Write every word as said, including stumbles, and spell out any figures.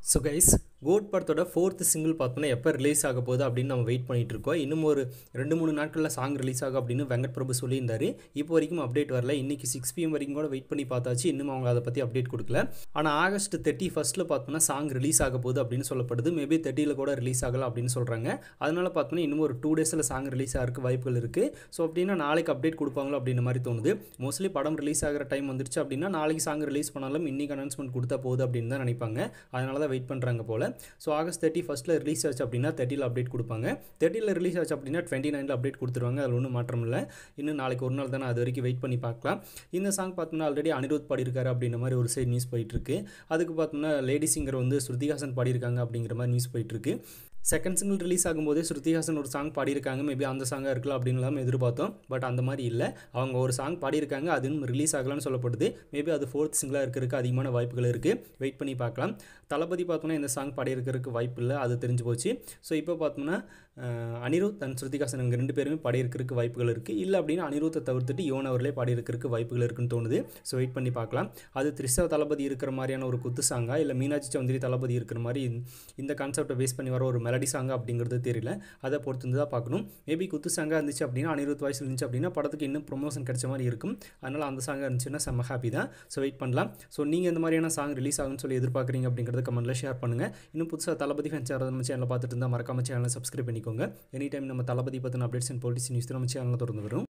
So guys GOAT படத்தோட fourth single பார்த்தோன்னா எப்போ ரிலீஸ் ஆக போகுது அப்படின்னு நம்ம வெயிட் பண்ணிட்டு இருக்கோம். இன்னும் ஒரு ரெண்டு மூணு நாட்களில் சாங் ரிலீஸ் ஆகும் அப்படின்னு வெங்கட் பிரபு சொல்லியிருந்தாரு. இப்போ வரைக்கும் அப்டேட் வரல. இன்றைக்கி சிக்ஸ் பிஎம் வரைக்கும் கூட வெயிட் பண்ணி பார்த்தாச்சு, இன்னும் அவங்க அதை பற்றி அப்டேட் கொடுக்கல. ஆனால் ஆகஸ்ட் தேர்ட்டி ஃபஸ்ட்டில் பார்த்தோன்னா சாங் ரிலீஸ் ஆக போகுது அப்படின்னு சொல்லப்படுது. மேபி தேர்ட்டியில் கூட ரிலீஸ் ஆகலாம் அப்படின்னு சொல்கிறாங்க. அதனால் பார்த்தோன்னா இன்னும் ஒரு டூ டேஸில் சாங் ரிலீஸ் ஆகிறதுக்கு வாய்ப்புகள் இருக்குது. ஸோ அப்படின்னா நாளைக்கு அப்டேட் கொடுப்பாங்களோ அப்படின்ற மாதிரி தோணுது. மோஸ்ட்லி படம் ரிலீஸ் ஆகிற டைம் வந்துருச்சு அப்படின்னா நாளைக்கு சாங் ரிலீஸ் பண்ணாலும் இன்றைக்கி அனௌன்ஸ்மெண்ட் கொடுத்தா போகுது அப்படின்னு தான் நினைப்பாங்க. அதனால தான் வெயிட் பண்ணுறாங்க போல். ஸோ ஆகஸ்ட் தேர்ட்டி ஃபஸ்ட்டில் ரிலீஸ் ஆச்சு அப்படின்னா தேர்ட்டியில் அப்டேட் கொடுப்பாங்க. தேர்ட்டியில் ரிலீஸ் ஆச்சு அப்படின்னா டுவெண்ட்டி நைனில் அப்டேட் கொடுத்துருவாங்க. அதில் ஒன்றும் மாற்றம் இல்லை. இன்னும் நாளைக்கு ஒரு நாள் தானே, அது வரைக்கும் வெயிட் பண்ணி பார்க்கலாம். இந்த சாங் பார்த்தோம்னா ஆல்ரெடி அனிருத் பாடியிருக்காரு அப்படின்ற மாதிரி ஒரு சைடு நியூஸ் போயிட்டுருக்கு. அதுக்கு பார்த்தோம்னா லேடி சிங்கர் வந்து ஸ்ருதி ஹாசன் பாடியிருக்காங்க அப்படிங்கிற மாதிரி நியூஸ் போயிட்டுருக்கு. செகண்ட் சிங்கிள் ரிலீஸ் ஆகும்போதே ஸ்ருதி ஹாசன் ஒரு சாங் பாடியிருக்காங்க. மேபி அந்த சாங்காக இருக்கலாம் அப்படின்லாம் எதிர்பார்த்தோம். பட் அந்த மாதிரி இல்லை. அவங்க ஒரு சாங் பாடியிருக்காங்க, அது இன்னும் ரிலீஸ் ஆகலாம்னு சொல்லப்படுது. மேபி அது ஃபோர்த் சிங்கிளாக இருக்கிறதுக்கு அதிகமான வாய்ப்புகள் இருக்குது. வெயிட் பண்ணி பார்க்கலாம். தளபதி பார்த்தோம்னா இந்த சாங் பாடியிருக்கிறதுக்கு வாய்ப்பு இல்லை, அது தெரிஞ்சு போச்சு. ஸோ இப்போ பார்த்தோம்னா அனிருத் அண்ட் ஸ்ருதி ஹாசன் இவங்க ரெண்டு பேருமே பாடியிருக்கிறதுக்கு வாய்ப்புகள் இருக்குது. இல்லை அப்படின்னா அனிருத்தை தவிர்த்துட்டு யுவன் அவர்களே பாடியிருக்கிறதுக்கு வாய்ப்புகள் இருக்குன்னு தோணுது. ஸோ வெயிட் பண்ணி பார்க்கலாம். அது த்ரிஷா தளபதி இருக்கிற மாதிரியான ஒரு குத்து சாங்கா, இல்லை மீனாட்சி சௌந்தரி தளபதி இருக்கிற மாதிரி இந்த கான்செப்டை பேஸ் பண்ணி வர ஒரு மெலடி சாங்கா அப்படிங்கிறது தெரியல. அதை பொறுத்து தான் பார்க்கணும். மேபி குத்து சாங்காக இருந்துச்சு அப்படின்னா, அனிருத் வாய்ஸ் இருந்துச்சு அப்படின்னா படத்துக்கு இன்னும் ப்ரொமோஷன் கிடைச்ச மாதிரி இருக்கும். அதனால் அந்த சாங்காக இருந்துச்சுன்னா செம்ம ஹாப்பி தான். ஸோ வெயிட் பண்ணலாம். ஸோ நீங்கள் இந்த மாதிரியான சாங் ரிலீஸ் ஆகும்னு சொல்லி எதிர்பார்க்குறீங்க அப்படிங்கிறத கமெண்ட்டில் ஷேர் பண்ணுங்கள். இன்னும் புதுசாக தளபதி ஃபேன்ஸ் யாராவது நம்ம சேனலில் பார்த்துட்டு இருந்தால் மறக்காம சேனலை சப்ஸ்கிரைப் பண்ணிக்கோங்க. எனி டைம் நம்ம தளபதி பற்றின அப்டேட்ஸ் அண்ட் பொலிட்டிக்ஸ் நியூஸ் நம்ம சேனலில் தொடர்ந்து வரும்.